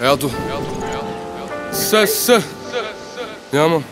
Ja, du. Se. Ja, Mann.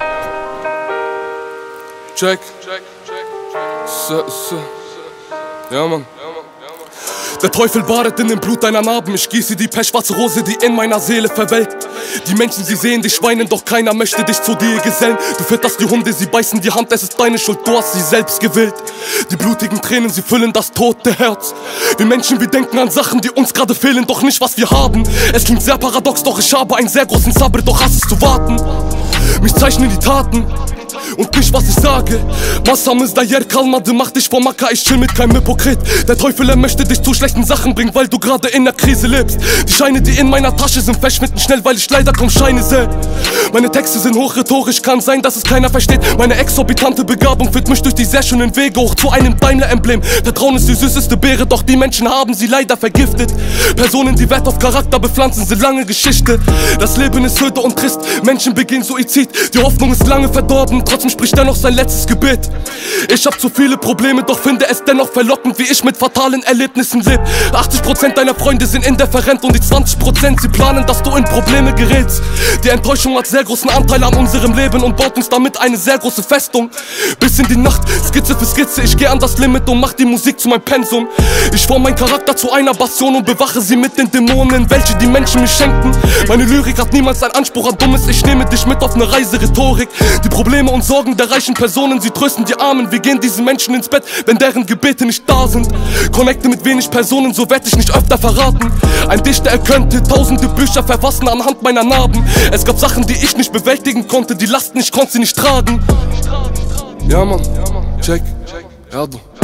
Check. Se. Ja, Mann. Der Teufel badet in dem Blut deiner Narben. Ich gieße die pechschwarze Rose, die in meiner Seele verwelkt. Die Menschen, sie sehen dich weinen, doch keiner möchte dich zu dir gesellen. Du fütterst die Hunde, sie beißen die Hand, es ist deine Schuld, du hast sie selbst gewählt. Die blutigen Tränen, sie füllen das tote Herz. Wir Menschen, wir denken an Sachen, die uns gerade fehlen, doch nicht, was wir haben. Es klingt sehr paradox, doch ich habe einen sehr großen Sabr, doch hasse es zu warten. Mich zeichnen die Taten und nicht, was ich sage. Massam ist daher kalmadı, mach dich vor Macker, ich chill mit keinem Hypokrit. Der Teufel, er möchte dich zu schlechten Sachen bringen, weil du gerade in der Krise lebst. Die Scheine, die in meiner Tasche sind, verschwinden schnell, weil ich leider kaum Scheine sehe. Meine Texte sind hochrhetorisch, kann sein, dass es keiner versteht. Meine exorbitante Begabung führt mich durch die sehr schönen Wege hoch zu einem Daimler-Emblem. Vertrauen ist die süßeste Beere, doch die Menschen haben sie leider vergiftet. Personen, die Wert auf Charakter bepflanzen, sind lange Geschichte. Das Leben ist öde und trist, Menschen begehen Suizid. Die Hoffnung ist lange verdorben, trotzdem spricht dennoch sein letztes Gebet. Ich hab zu viele Probleme, doch finde es dennoch verlockend, wie ich mit fatalen Erlebnissen leb. 80% deiner Freunde sind indifferent und die 20%, sie planen, dass du in Probleme gerätst. Die Enttäuschung hat sehr großen Anteil an unserem Leben und baut uns damit eine sehr große Festung. Bis in die Nacht, Skizze für Skizze, ich geh an das Limit und mach die Musik zu meinem Pensum. Ich form meinen Charakter zu einer Passion und bewache sie mit den Dämonen, welche die Menschen mir schenken. Meine Lyrik hat niemals einen Anspruch an Dummes, ich nehme dich mit auf eine Reise Rhetorik. Die Probleme und Sorgen der reichen Personen, sie trösten die Armen. Wir gehen diesen Menschen ins Bett, wenn deren Gebete nicht da sind. Connecte mit wenig Personen, so werd ich nicht öfter verraten. Ein Dichter, er könnte tausende Bücher verfassen anhand meiner Narben. Es gab Sachen, die ich nicht bewältigen konnte, die Lasten, ich konnte sie nicht tragen. Ja, Mann, check, ja, du.